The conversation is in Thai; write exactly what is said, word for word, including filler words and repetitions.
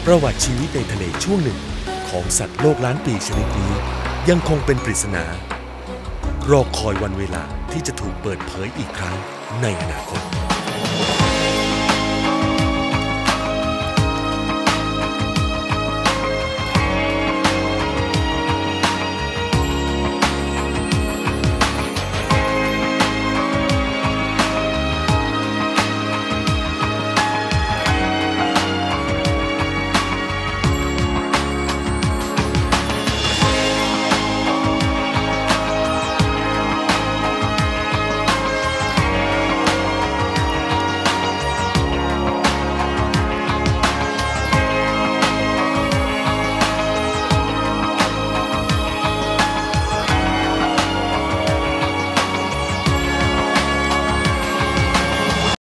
ประวัติชีวิตในทะเลช่วงหนึ่งของสัตว์โลกล้านปีชนิดนี้ยังคงเป็นปริศนารอคอยวันเวลาที่จะถูกเปิดเผยอีกครั้งในอนาคต